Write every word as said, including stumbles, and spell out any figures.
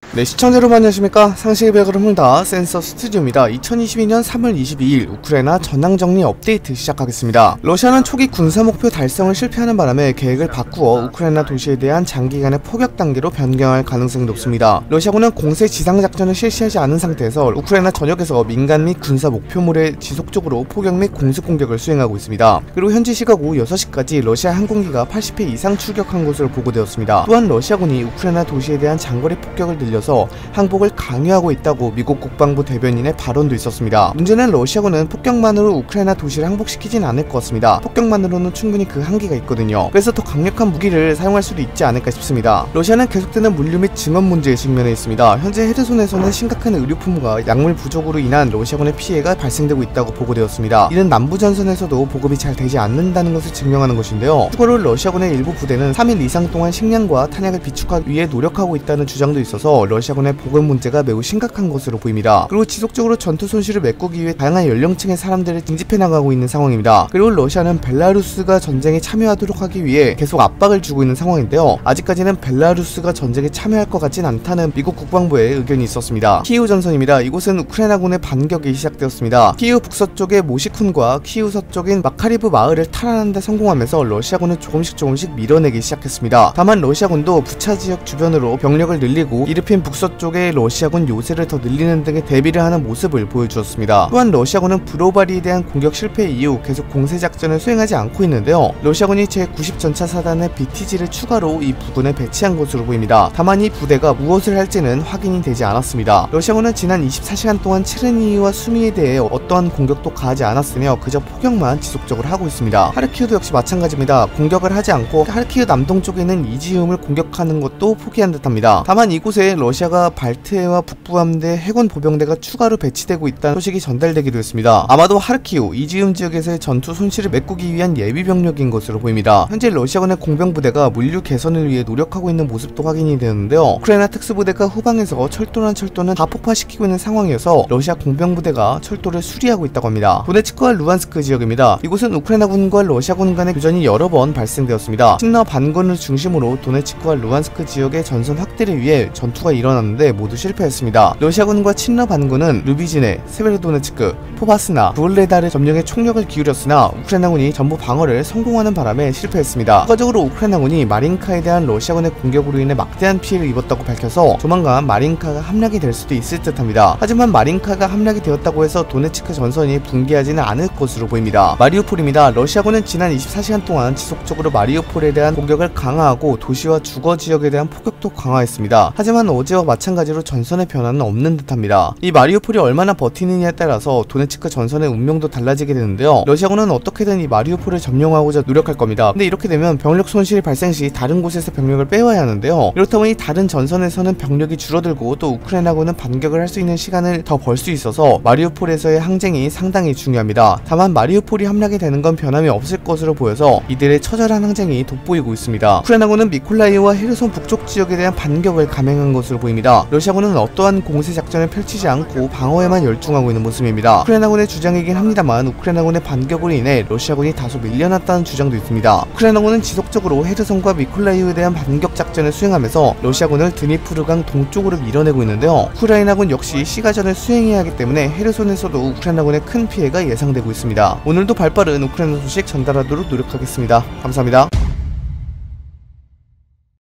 네, 시청자 여러분 안녕하십니까. 상식의 벽을 훑다 센서 스튜디오입니다. 이천이십이년 삼월 이십이일 우크라이나 전황정리 업데이트 시작하겠습니다. 러시아는 초기 군사목표 달성을 실패하는 바람에 계획을 바꾸어 우크라이나 도시에 대한 장기간의 포격 단계로 변경할 가능성이 높습니다. 러시아군은 공세 지상작전을 실시하지 않은 상태에서 우크라이나 전역에서 민간 및 군사 목표물에 지속적으로 포격 및 공습 공격을 수행하고 있습니다. 그리고 현지 시각 오후 여섯 시까지 러시아 항공기가 팔십 회 이상 출격한 것으로 보고되었습니다. 또한 러시아군이 우크라이나 도시에 대한 장거리 폭격을 늘려 항복을 강요하고 있다고 미국 국방부 대변인의 발언도 있었습니다. 문제는 러시아군은 폭격만으로 우크라이나 도시를 항복시키진 않을 것 같습니다. 폭격만으로는 충분히 그 한계가 있거든요. 그래서 더 강력한 무기를 사용할 수도 있지 않을까 싶습니다. 러시아는 계속되는 물류 및 증원 문제에 직면해 있습니다. 현재 헤르손에서는 심각한 의료품과 약물 부족으로 인한 러시아군의 피해가 발생되고 있다고 보고되었습니다. 이는 남부전선에서도 보급이 잘 되지 않는다는 것을 증명하는 것인데요. 추가로 러시아군의 일부 부대는 삼 일 이상 동안 식량과 탄약을 비축하기 위해 노력하고 있다는 주장도 있어서 러시아군의 보급 문제가 매우 심각한 것으로 보입니다. 그리고 지속적으로 전투 손실을 메꾸기 위해 다양한 연령층의 사람들을 징집해 나가고 있는 상황입니다. 그리고 러시아는 벨라루스가 전쟁에 참여하도록 하기 위해 계속 압박을 주고 있는 상황인데요. 아직까지는 벨라루스가 전쟁에 참여할 것 같진 않다는 미국 국방부의 의견이 있었습니다. 키이우 전선입니다. 이곳은 우크라이나군의 반격이 시작되었습니다. 키이우 북서쪽의 모시쿤과 키이우 서쪽인 마카리브 마을을 탈환하는 데 성공하면서 러시아군은 조금씩 조금씩 밀어내기 시작했습니다. 다만 러시아군도 부차 지역 주변으로 병력을 늘리고 이르핀 북서쪽의 러시아군 요새를 더 늘리는 등의 대비를 하는 모습을 보여주었습니다. 또한 러시아군은 브로바리에 대한 공격 실패 이후 계속 공세작전을 수행하지 않고 있는데요. 러시아군이 제구십 전차사단의 비티지를 추가로 이 부근에 배치한 것으로 보입니다. 다만 이 부대가 무엇을 할지는 확인이 되지 않았습니다. 러시아군은 지난 이십사 시간 동안 체르니히와 수미에 대해 어떠한 공격도 가하지 않았으며 그저 포격만 지속적으로 하고 있습니다. 하르키우도 역시 마찬가지입니다. 공격을 하지 않고 하르키우 남동 쪽에 있는 이지움을 공격하는 것도 포기한 듯합니다. 다만 이곳에 러시아가 발트해와 북부함대 해군 보병대가 추가로 배치되고 있다는 소식이 전달되기도 했습니다. 아마도 하르키우, 이지움 지역에서의 전투 손실을 메꾸기 위한 예비 병력인 것으로 보입니다. 현재 러시아군의 공병부대가 물류 개선을 위해 노력하고 있는 모습도 확인이 되는데요. 우크라이나 특수부대가 후방에서 철도란 철도는 다 폭파시키고 있는 상황이어서 러시아 공병부대가 철도를 수리하고 있다고 합니다. 도네츠크와 루안스크 지역입니다. 이곳은 우크라이나군과 러시아군 간의 교전이 여러 번 발생되었습니다. 친러 반군을 중심으로 도네츠크와 루안스크 지역의 전선 확대를 위해 전투가 일어났는데 모두 실패했습니다. 러시아군과 친러 반군은 루비지네, 세베르도네츠크, 포바스나, 부울레다르 점령에 총력을 기울였으나 우크라이나군이 전부 방어를 성공하는 바람에 실패했습니다. 추가적으로 우크라이나군이 마린카에 대한 러시아군의 공격으로 인해 막대한 피해를 입었다고 밝혀서 조만간 마린카가 함락이 될 수도 있을 듯합니다. 하지만 마린카가 함락이 되었다고 해서 도네츠크 전선이 붕괴하지는 않을 것으로 보입니다. 마리우폴입니다. 러시아군은 지난 이십사 시간 동안 지속적으로 마리우폴에 대한 공격을 강화하고 도시와 주거 지역에 대한 폭격도 강화했습니다. 하지만 어제와 마찬가지로 전선의 변화는 없는 듯합니다. 이 마리우폴이 얼마나 버티느냐에 따라서 도네츠크 전선의 운명도 달라지게 되는데요. 러시아군은 어떻게든 이 마리우폴을 점령하고자 노력할 겁니다. 근데 이렇게 되면 병력 손실이 발생 시 다른 곳에서 병력을 빼와야 하는데요. 이렇다 보니 다른 전선에서는 병력이 줄어들고 또 우크라이나군은 반격을 할 수 있는 시간을 더 벌 수 있어서 마리우폴에서의 항쟁이 상당히 중요합니다. 다만 마리우폴이 함락이 되는 건 변함이 없을 것으로 보여서 이들의 처절한 항쟁이 돋보이고 있습니다. 우크라이나군은 미콜라이오와 헤르손 북쪽 지역에 대한 반격을 감행한 것으로 보입니다. 러시아군은 어떠한 공세 작전을 펼치지 않고 방어에만 열중하고 있는 모습입니다. 우크라이나군의 주장이긴 합니다만 우크라이나군의 반격으로 인해 러시아군이 다소 밀려났다는 주장도 있습니다. 우크라이나군은 지속적으로 헤르손과 미콜라이오에 대한 반격 작전을 수행하면서 러시아군을 드니프르강 동쪽으로 밀어내고 있는데요. 우크라이나군 역시 시가전을 수행해야 하기 때문에 헤르손에서도 우크라이나군의 큰 피해가 예상되고 있습니다. 오늘도 발빠른 우크라이나 소식 전달하도록 노력하겠습니다. 감사합니다.